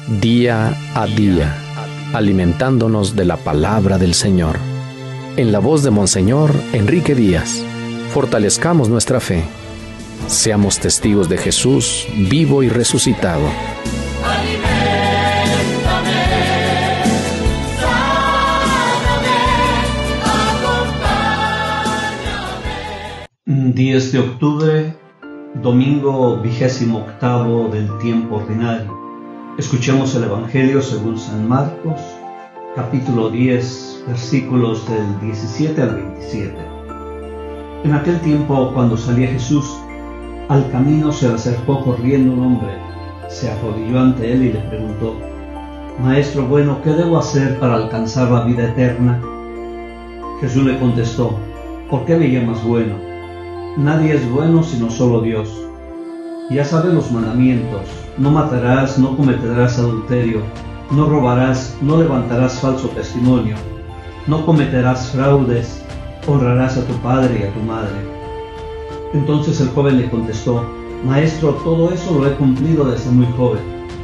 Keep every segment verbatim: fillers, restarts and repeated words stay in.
día a día, alimentándonos de la palabra del Señor. En la voz de Monseñor Enrique Díaz, fortalezcamos nuestra fe. Seamos testigos de Jesús vivo y resucitado. diez de octubre, domingo vigésimo octavo del tiempo ordinario. Escuchemos el Evangelio según San Marcos, capítulo diez, versículos del diecisiete al veintisiete. En aquel tiempo, cuando salía Jesús, al camino se le acercó corriendo un hombre, se arrodilló ante él y le preguntó: Maestro bueno, ¿qué debo hacer para alcanzar la vida eterna? Jesús le contestó: ¿por qué me llamas bueno? Nadie es bueno sino solo Dios. Ya sabes los mandamientos: no matarás, no cometerás adulterio, no robarás, no levantarás falso testimonio, no cometerás fraudes, honrarás a tu padre y a tu madre. Entonces el joven le contestó: Maestro, todo eso lo he cumplido desde muy joven.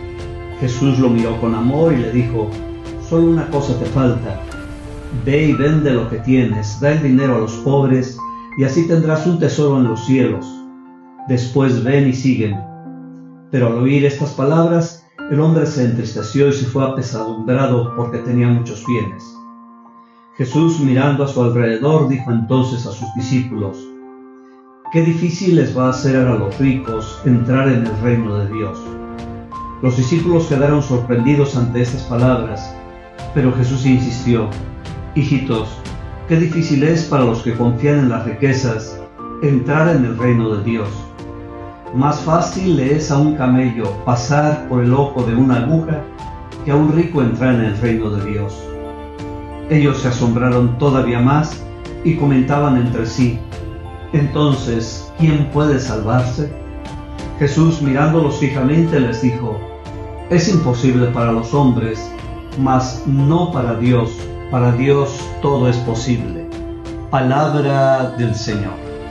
Jesús lo miró con amor y le dijo: solo una cosa te falta. Ve y vende lo que tienes, da el dinero a los pobres, y así tendrás un tesoro en los cielos. Después ven y sígueme. Pero al oír estas palabras, el hombre se entristeció y se fue apesadumbrado porque tenía muchos bienes. Jesús, mirando a su alrededor, dijo entonces a sus discípulos: qué difícil les va a ser a los ricos entrar en el reino de Dios. Los discípulos quedaron sorprendidos ante estas palabras, pero Jesús insistió: hijitos, qué difícil es para los que confían en las riquezas entrar en el reino de Dios. Más fácil le es a un camello pasar por el ojo de una aguja que a un rico entrar en el reino de Dios. Ellos se asombraron todavía más y comentaban entre sí: entonces, ¿quién puede salvarse? Jesús, mirándolos fijamente, les dijo: es imposible para los hombres, mas no para Dios. Para Dios todo es posible. Palabra del Señor.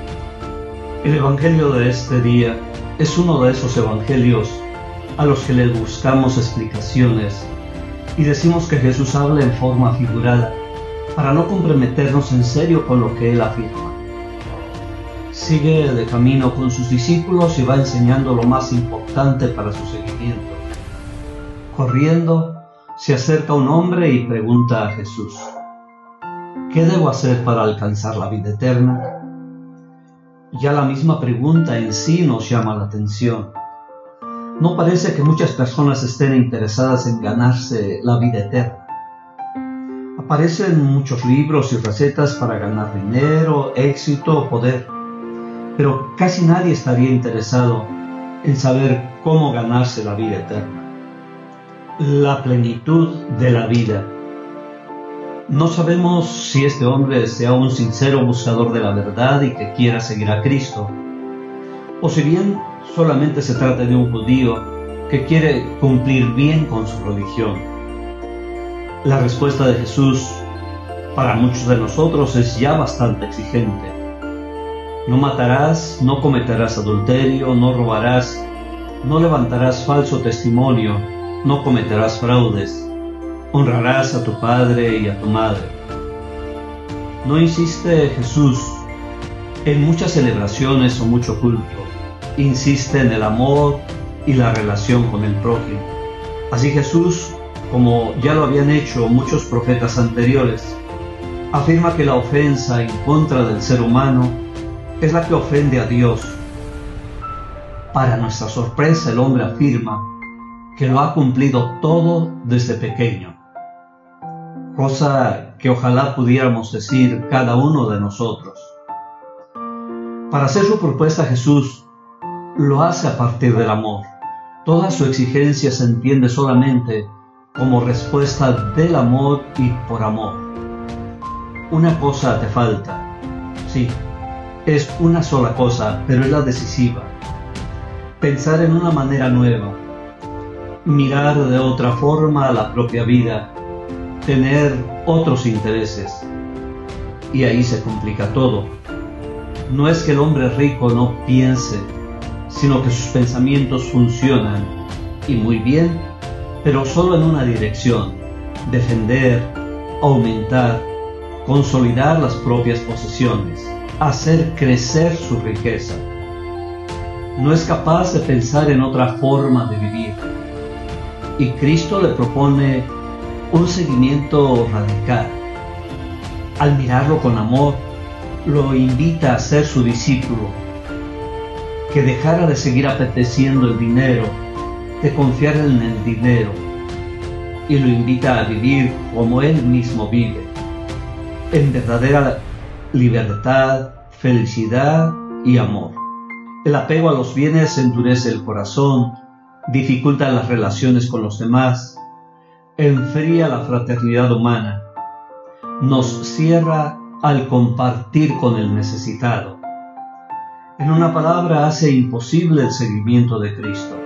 El Evangelio de este día es uno de esos evangelios a los que le buscamos explicaciones y decimos que Jesús habla en forma figurada para no comprometernos en serio con lo que Él afirma. Sigue de camino con sus discípulos y va enseñando lo más importante para su seguimiento. Corriendo, se acerca un hombre y pregunta a Jesús: ¿qué debo hacer para alcanzar la vida eterna? Ya la misma pregunta en sí nos llama la atención. No parece que muchas personas estén interesadas en ganarse la vida eterna. Aparecen muchos libros y recetas para ganar dinero, éxito o poder, pero casi nadie estaría interesado en saber cómo ganarse la vida eterna. La plenitud de la vida. No sabemos si este hombre sea un sincero buscador de la verdad y que quiera seguir a Cristo, o si bien solamente se trata de un judío que quiere cumplir bien con su religión. La respuesta de Jesús para muchos de nosotros es ya bastante exigente. No matarás, no cometerás adulterio, no robarás, no levantarás falso testimonio, no cometerás fraudes, honrarás a tu padre y a tu madre. No insiste Jesús en muchas celebraciones o mucho culto, insiste en el amor y la relación con el prójimo. Así Jesús, como ya lo habían hecho muchos profetas anteriores, afirma que la ofensa en contra del ser humano es la que ofende a Dios. Para nuestra sorpresa, el hombre afirma que lo ha cumplido todo desde pequeño, cosa que ojalá pudiéramos decir cada uno de nosotros. Para hacer su propuesta, Jesús lo hace a partir del amor. Toda su exigencia se entiende solamente como respuesta del amor y por amor. Una cosa te falta. Sí, es una sola cosa, pero es la decisiva. Pensar en una manera nueva, mirar de otra forma a la propia vida, tener otros intereses. Y ahí se complica todo. No es que el hombre rico no piense, sino que sus pensamientos funcionan, y muy bien, pero solo en una dirección: defender, aumentar, consolidar las propias posesiones, hacer crecer su riqueza. No es capaz de pensar en otra forma de vivir. Y Cristo le propone un seguimiento radical. Al mirarlo con amor, lo invita a ser su discípulo, que dejara de seguir apeteciendo el dinero, de confiar en el dinero, y lo invita a vivir como Él mismo vive, en verdadera libertad, felicidad y amor. El apego a los bienes endurece el corazón, dificulta las relaciones con los demás, enfría la fraternidad humana, nos cierra al compartir con el necesitado. En una palabra, hace imposible el seguimiento de Cristo.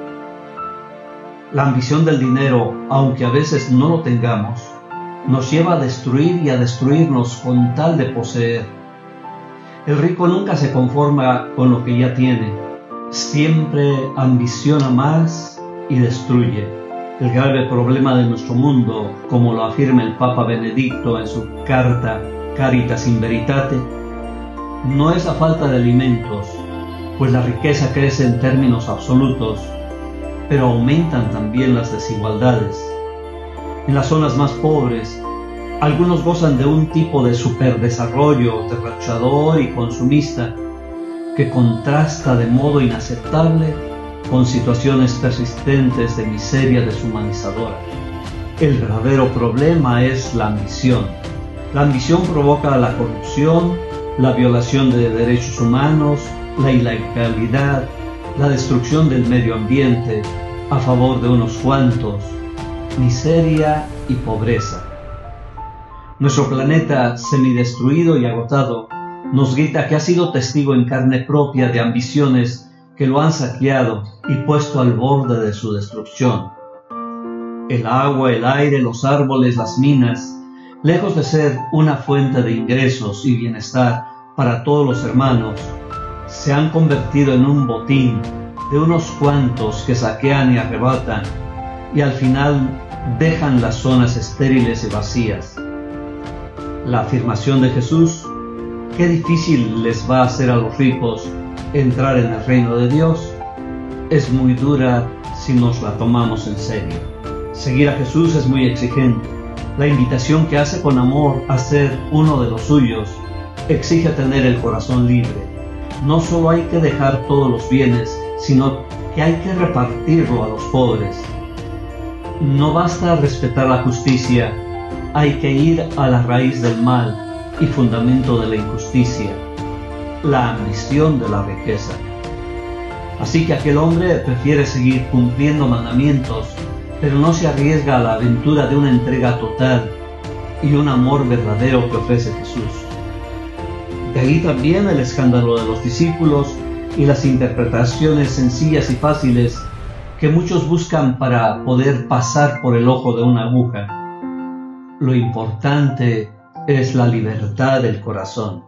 La ambición del dinero, aunque a veces no lo tengamos, nos lleva a destruir y a destruirnos con tal de poseer. El rico nunca se conforma con lo que ya tiene, siempre ambiciona más y destruye. El grave problema de nuestro mundo, como lo afirma el Papa Benedicto en su carta Caritas in Veritate, no es la falta de alimentos, pues la riqueza crece en términos absolutos, pero aumentan también las desigualdades. En las zonas más pobres, algunos gozan de un tipo de superdesarrollo derrochador y consumista que contrasta de modo inaceptable con situaciones persistentes de miseria deshumanizadora. El verdadero problema es la ambición. La ambición provoca la corrupción, la violación de derechos humanos, la ilegalidad, la destrucción del medio ambiente a favor de unos cuantos, miseria y pobreza. Nuestro planeta, semidestruido y agotado, nos grita que ha sido testigo en carne propia de ambiciones que lo han saqueado y puesto al borde de su destrucción. El agua, el aire, los árboles, las minas, lejos de ser una fuente de ingresos y bienestar para todos los hermanos, se han convertido en un botín de unos cuantos que saquean y arrebatan y al final dejan las zonas estériles y vacías. La afirmación de Jesús, qué difícil les va a hacer a los ricos entrar en el reino de Dios, es muy dura si nos la tomamos en serio. Seguir a Jesús es muy exigente. La invitación que hace con amor a ser uno de los suyos exige tener el corazón libre. No solo hay que dejar todos los bienes, sino que hay que repartirlo a los pobres. No basta respetar la justicia, hay que ir a la raíz del mal y fundamento de la injusticia, la ambición de la riqueza. Así que aquel hombre prefiere seguir cumpliendo mandamientos, pero no se arriesga a la aventura de una entrega total y un amor verdadero que ofrece Jesús. De ahí también el escándalo de los discípulos y las interpretaciones sencillas y fáciles que muchos buscan para poder pasar por el ojo de una aguja. Lo importante es la libertad del corazón.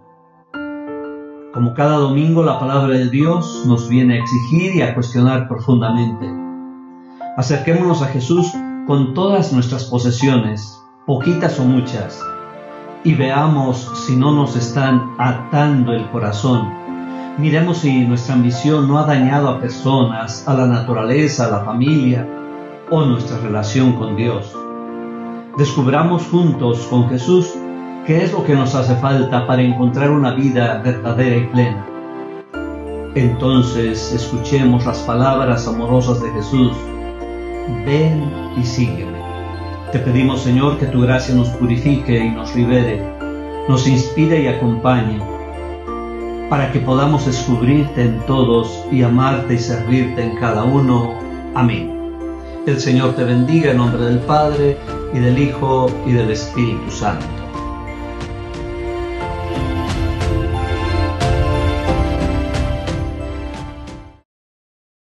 Como cada domingo, la palabra de Dios nos viene a exigir y a cuestionar profundamente. Acerquémonos a Jesús con todas nuestras posesiones, poquitas o muchas, y veamos si no nos están atando el corazón. Miremos si nuestra ambición no ha dañado a personas, a la naturaleza, a la familia o nuestra relación con Dios. Descubramos juntos con Jesús qué es lo que nos hace falta para encontrar una vida verdadera y plena. Entonces escuchemos las palabras amorosas de Jesús: ven y sígueme. Te pedimos, Señor, que tu gracia nos purifique y nos libere, nos inspire y acompañe, para que podamos descubrirte en todos y amarte y servirte en cada uno. Amén. El Señor te bendiga en nombre del Padre, y del Hijo, y del Espíritu Santo.